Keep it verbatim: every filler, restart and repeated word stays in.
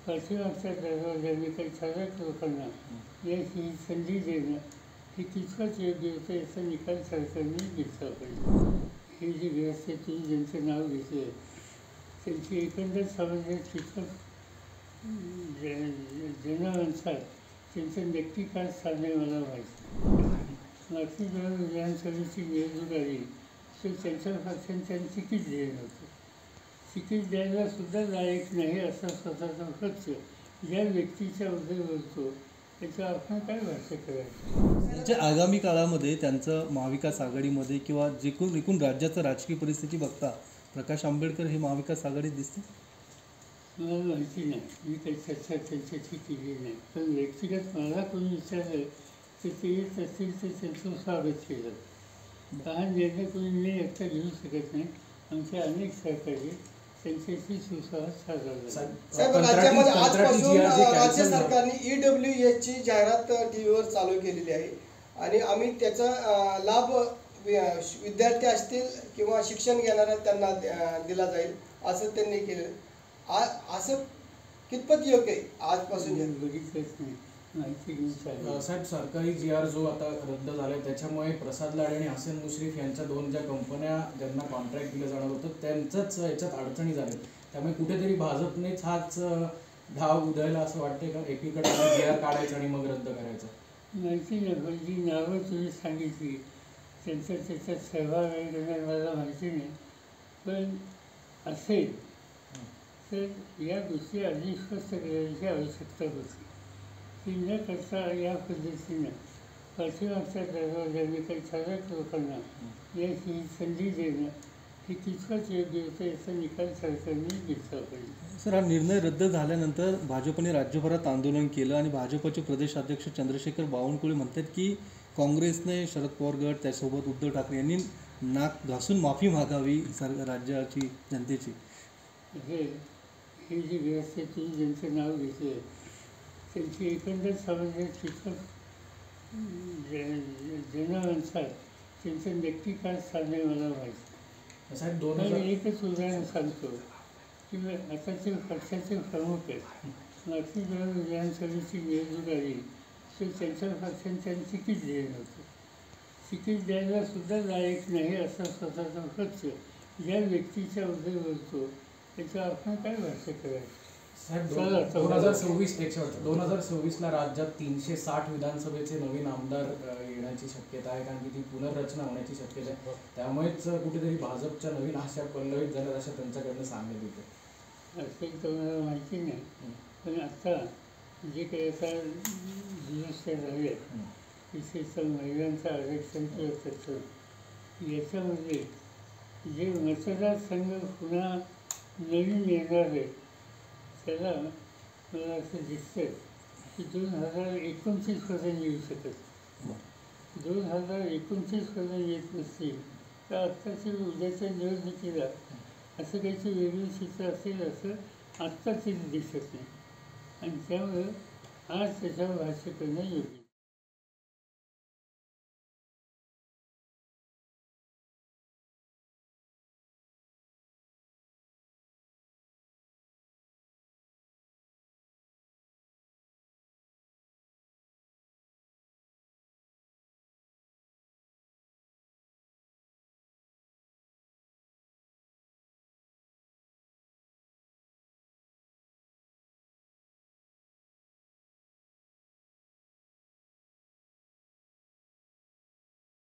पाठीमागच्या दरवाजाने काही ठराविक लोकांना याची संधी देणं हे कितपत योग्य होतं याचा निकाल सरकारने घेतला पाहिजे. हे जे व्यवस्था तुम्ही ज्यांचं नाव घेतलं आहे त्यांची एकंदर समाजात कितपत जनमानसात त्यांचं नक्की काय स्थान आहे मला माहिती. मागची जेव्हा विधानसभेची निवडणूक आली तर त्यांच्या पक्षाने त्यांनी तिकीट दिलं नव्हतं. तिकीट द्यायला सुद्धा लायक नाही असा स्वतःचा पक्ष ज्या व्यक्तीच्या बद्दल बोलतो त्याच्यावर आपण काय भाष्य करायचं. त्यांच्या आगामी काळामध्ये त्यांचं महाविकास आघाडीमध्ये किंवा जे कोण एकूण राज्याचं राजकीय परिस्थिती बघता प्रकाश आंबेडकर हे महाविकास आघाडीत दिसते. मला माहिती नाही, मी काही चर्चा त्यांच्याशी केली नाही. पण व्यक्तिगत मला कोणी विचारलं तर ते येत असतील तर त्यांचं स्वागत केलं. हा निर्णय कोणी नाही एकटा घेऊ शकत नाही. आमचे अनेक सहकारी त्यांच्याशी सुसंवाद साधला. साहेब, राज्यामध्ये आजपासून राज्य सरकारने ई डब्ल्यू एच ची जाहिरात टीव्हीवर चालू केलेली आहे आणि आम्ही त्याचा लाभ विद्यार्थी असतील किंवा शिक्षण घेणाऱ्या त्यांना दिला जाईल असं त्यांनी केलं. असं कितपत योग्य आहे आजपासून? बघितलंच नाही, माहिती घेऊन. साहेब, सरकारी जी आर जो आता रद्द झाला आहे त्याच्यामुळे प्रसाद लाड आणि हसन मुश्रीफ यांच्या दोन ज्या कंपन्या ज्यांना कॉन्ट्रॅक्ट दिलं जाणार होतं त्यांचंच याच्यात अडचणी झाल्या. त्यामुळे कुठेतरी भाजपनेच हाच धाव उधळला असं वाटते का? एकीकडे जी आर काढायचं आणि मग रद्द करायचं. माहिती नाही, पण जी नावं तुम्ही सांगितली त्यांचा त्याच्यात सहभाग आहे मला माहिती नाही. पण असेल तर या गोष्टी आधी स्पष्ट करण्याची आवश्यकता होती. ती न करता या पद्धतीनं पाठीमागच्या दरवाजाने काही ठराविक लोकांना याची संधी देणं हे कितपत योग्य होतं याचा निकाल सरकारने घेतला पाहिजे. सर, हा निर्णय रद्द झाल्यानंतर भाजपने राज्यभरात आंदोलन केलं आणि भाजपचे प्रदेशाध्यक्ष चंद्रशेखर बावनकुळे म्हणतात की काँग्रेसने शरद पवार गट त्यासोबत उद्धव ठाकरे यांनी नाक घासून माफी मागावी सर राज्याची जनतेची. हे हे जी व्यवस्था तुम्ही ज्यांचं नाव घेतलं आहे त्यांची एकंदर समाजात कितपत जनमानसात त्यांचं नक्की काय स्थान आहे मला माहिती. साहेब, दोन तर एकच उदाहरण सांगतो की आता ते पक्षाचे प्रमुख आहेत. मागची जेव्हा विधानसभेची निवडणूक आली तर त्यांच्या पक्षाने त्यांनी तिकीट दिलं नव्हतं. तिकीट द्यायला सुद्धा लायक नाही असा स्वतःचा पक्ष ज्या व्यक्तीच्या बद्दल बोलतो त्याच्यावर आपण काय भाष्य करायचं. साहेब, दोन हजार सव्वीस एकशे दोन हजार सव्वीसला राज्यात तीनशे साठ विधानसभेचे नवीन आमदार येण्याची शक्यता आहे, कारण की ती पुनर्रचना होण्याची शक्यता आहे. त्यामुळेच कुठेतरी भाजपच्या नवीन आशा पल्लवित झाल्या अशा त्यांच्याकडनं सांगण्यात येतं. असेल तर मला माहिती नाही. पण आता जे काही आता दुरुस्त्या झाल्या विशेषतः महिलांचं आरक्षण किंवा त्याचं याच्यामध्ये जे मतदारसंघ पुन्हा नवीन येणार आहे त्याला मला असं दिसतं की दोन हजार एकोणतीसपर्यंत येऊ शकत. दोन हजार एकोणतीसपर्यंत येत नसतील तर आत्ताची उद्याच्या निवडणुकीला असं काहीची वेगळी चित्र असेल असं आत्ताच दिसत नाही. आणि त्यामुळं आज त्याच्यावर भाष्य करणं योग्य.